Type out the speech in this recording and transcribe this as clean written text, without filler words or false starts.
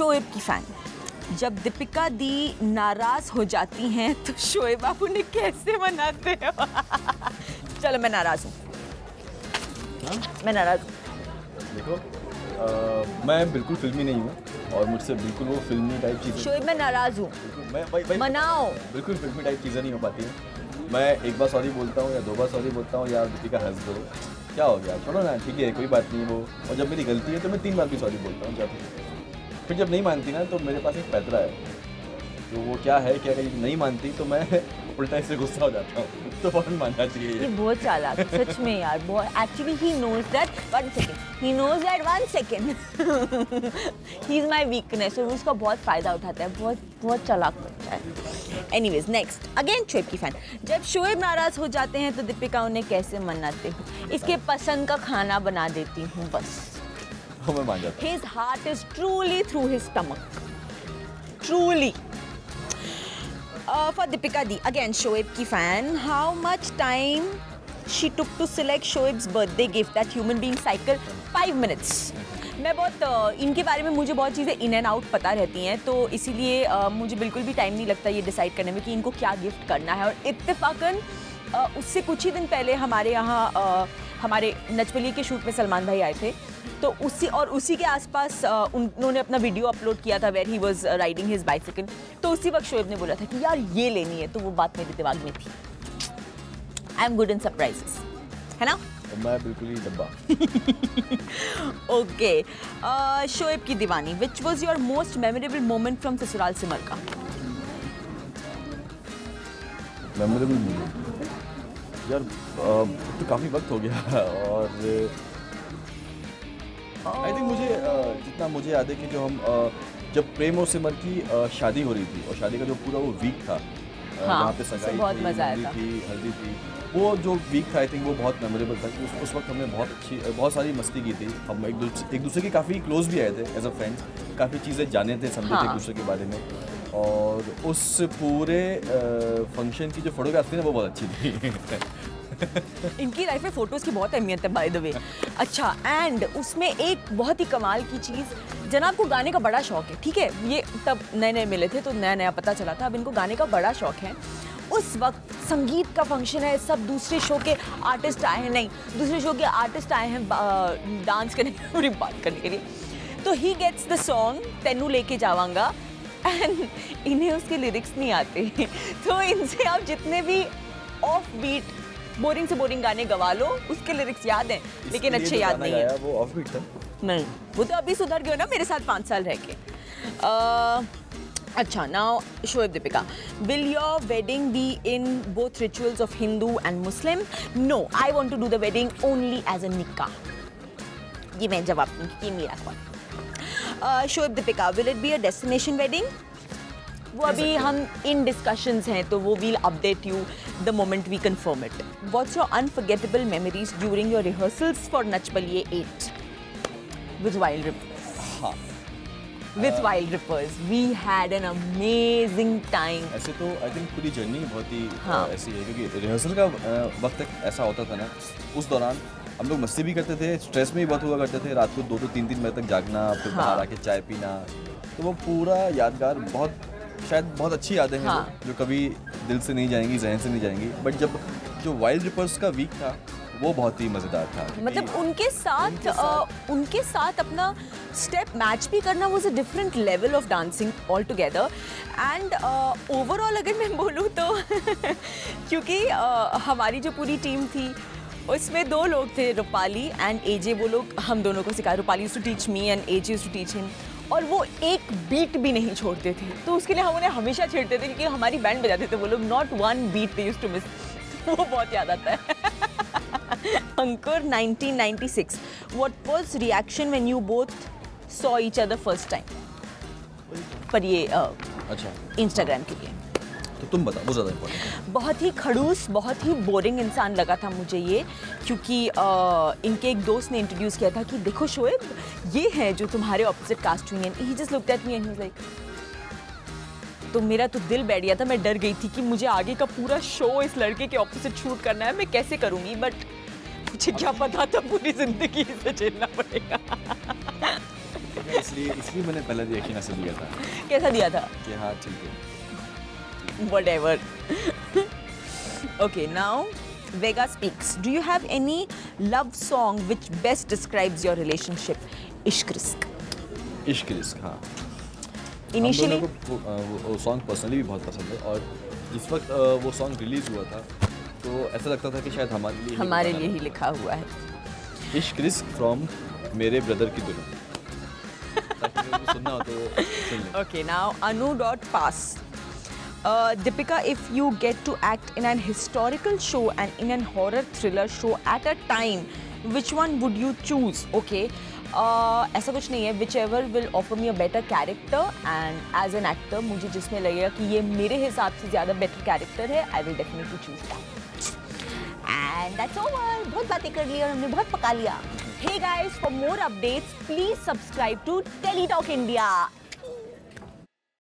शोएब की फैन, जब दीपिका दी नाराज हो जाती हैं तो शोएब आप उन्हें कैसे मनाते हो? चलो मैं नाराज हूँ, मैं नाराज हूँ। देखो मैं बिल्कुल फिल्मी नहीं हूँ और मुझसे बिल्कुल वो फिल्मी टाइप चीज़ें। शोएब मैं नाराज हूँ, मैं मनाओ। बिल्कुल फिल्मी टाइप चीज़ें नहीं हो पाती हैं। मैं एक बार सॉरी बोलता हूँ या 2 बार सॉरी बोलता हूँ, यार दीपिका हंस दो, क्या हो गया, छोड़ो ना, ठीक है कोई बात नहीं वो। और जब मेरी गलती है तो मैं 3 बार भी सॉरी बोलता हूँ। फिर जब नहीं मानती ना तो मेरे पास एक पैतरा है, तो वो क्या है क्या नहीं मानती तो मैं उल्टा इससे गुस्सा हो जाता हूँ, तो फौरन मानना चाहिए। ये बहुत चालाक सच में यार, बहुत। Actually he knows that 1 second, he knows that 1 second he is my weakness, और उसका बहुत फ़ायदा उठाता है, बहुत बहुत चालाक बच्चा है। एनीवेज नेक्स्ट, अगेन शोएब की फैन, जब शोएब नाराज़ हो जाते हैं तो दीपिका उन्हें कैसे मनाते हो? इसके पसंद का खाना बना देती हूँ बस। मैं मान जाता हूँ। His heart is truly through his stomach. Truly. For Deepika Di, again Shoaib ki fan, how much time she took to select Shoaib's birthday gift? That human being cycle 5 minutes. मैं बहुत इनके बारे में मुझे बहुत चीज़ें इन एंड आउट पता रहती हैं, तो इसीलिए मुझे बिल्कुल भी टाइम नहीं लगता ये डिसाइड करने में कि इनको क्या गिफ्ट करना है। और इत्तेफाकन उससे कुछ ही दिन पहले हमारे यहाँ हमारे नच बलिए के शूट में सलमान भाई आए थे, तो उसी के आसपास उन्होंने अपना वीडियो अपलोड किया था where he was riding his bicycle, तो उसी वक्त शोएब ने बोला था कि यार ये लेनी है, तो वो बात मेरे दिमाग में थी। I am good in surprises, है ना? मैं बिल्कुल ही डब्बा। ओके, शोएब की दीवानी, which was your most memorable moment from Sasural Simar का? मेमोरेबल मोमेंट यार तो काफ़ी वक्त हो गया, और आई थिंक मुझे जितना मुझे याद है कि जो हम जब प्रेम और सिमर की शादी हो रही थी, और शादी का जो पूरा वो वीक था, जहाँ पे सगाई बहुत मजा आया था। हल्दी थी, वो जो वीक था आई थिंक वो बहुत मेमोरेबल था। उस वक्त हमने बहुत सारी मस्ती की थी, हम एक दूसरे के काफ़ी क्लोज भी आए थे एज अ फ्रेंड्स, काफ़ी चीज़ें जाने थे, समझे थे एक दूसरे के बारे में, और उस पूरे फंक्शन की जो फोटोग्राफ थी ना वो बहुत अच्छी थी। इनकी लाइफ में फोटोज़ की बहुत अहमियत है बाय द वे। अच्छा, एंड उसमें एक बहुत ही कमाल की चीज़, जनाब को गाने का बड़ा शौक है, ठीक है? ये तब नए नए मिले थे तो नया नया पता चला था, अब इनको गाने का बड़ा शौक है। उस वक्त संगीत का फंक्शन है, सब दूसरे शो के आर्टिस्ट आए हैं, नहीं दूसरे शो के आर्टिस्ट आए हैं डांस करने पूरी बात करने के लिए, तो ही गेट्स द सॉन्ग तेनू लेके जावांगा, एंड इन्हें उसके लिरिक्स नहीं आते, तो इनसे आप जितने भी ऑफ बीट बोरिंग से बोरिंग गाने गवा लो, उसके लिरिक्स याद हैं लेकिन अच्छे याद नहीं है। वो ऑफ बीट था? नहीं, वो तो अभी सुधर गया ना मेरे साथ 5 साल रह के। अच्छा, now Shoaib Dipika, will your wedding be in both rituals of Hindu and Muslim? No, I want to do the wedding only as a nikah. ये मैं जवाब दूंगी, ये मेरा सवाल। Shoaib Dipika, will it be a destination wedding? वो अभी हम इन डिस्कशंस हैं, तो वो we'll update you the moment we confirm it. What's your unforgettable memories during your rehearsals for Nach Baliye 8 with Wild Rippers? हाँ, with Wild Rippers we had an amazing time. ऐसे तो I think पूरी journey बहुत ही ऐसी है, क्योंकि rehearsal का वक्त ऐसा होता था ना, उस दौरान हम लोग मस्ती भी करते थे, स्ट्रेस में भी बहुत हुआ करते थे, रात को 2-2 3-3 बजे तक जागना, फिर बाहर आके चाय पीना, तो वो पूरा यादगार, बहुत शायद बहुत अच्छी यादें हैं जो कभी दिल से नहीं जाएंगी, जहन से नहीं जाएंगी। बट जब जो वाइल्ड रिपर्स का वीक था वो बहुत ही मज़ेदार था, मतलब उनके साथ अपना स्टेप मैच भी करना was a different level of dancing all together. And overall अगर मैं बोलूँ तो क्योंकि हमारी जो पूरी टीम थी उसमें 2 लोग थे, रूपाली एंड एजे, वो लोग हम दोनों को सिखाए। Rupali used to teach me and AJ used to teach him, और वो एक बीट भी नहीं छोड़ते थे, तो उसके लिए हम उन्हें हमेशा छेड़ते थे क्योंकि हमारी बैंड बजाते थे वो लोग, not 1 beat they used to miss. वो बहुत याद आता है। Ankur 1996, what was reaction when you both saw each other first time? पर ये अच्छा इंस्टाग्राम के लिए, तो तुम बताओ, वो ज़्यादा इम्पोर्टेंट है। बहुत ही खड़ूस, बहुत ही बोरिंग इंसान लगा था मुझे ये, क्योंकि इनके एक दोस्त ने इंट्रोड्यूस किया था कि देखो शोएब, ये है जो तुम्हारे ऑपोजिट कास्ट हुई हैं। He just looked at me and he was like, तो मेरा तो दिल बैठ गया था, मैं डर गई थी कि मुझे आगे का पूरा शो इस लड़के के ऑपोजिट शूट करना है, मैं कैसे करूँगी, बट मुझे क्या पता था पूरी जिंदगी इसे झेलना पड़ेगा। इसलिए मैंने पहला रिएक्शन ऐसे दिया था कैसा दिया था? कि हाँ ठीक है। Whatever. Okay, now Vega speaks. Do you have any love song which best describes your relationship? इश्क रिस्क. इश्क रिस्क, हाँ। Initially हम दोनों को वो सॉन्ग पर्सनली भी बहुत पसंद है और जिस वक्त वो सॉन्ग रिलीज हुआ था तो ऐसा लगता था कि शायद हमारे लिए ही लिखा हुआ है. इश्क रिस्क फ्रॉम मेरे ब्रदर की दुल्हन, ताकि वो सुनना हो तो सुन लें। Okay, now Anu.pass. Deepika, if you get to act in an historical show and in an horror thriller show at a time, which one would you choose? Okay, ऐसा कुछ नहीं है. Whichever will offer me a better character and as an actor, मुझे जिसमें लगेगा कि ये मेरे हिसाब से ज़्यादा better character है, I will definitely choose that. And that's over. बहुत बातें कर ली और हमने बहुत पका लिया. Hey guys, for more updates, please subscribe to Teletalk India.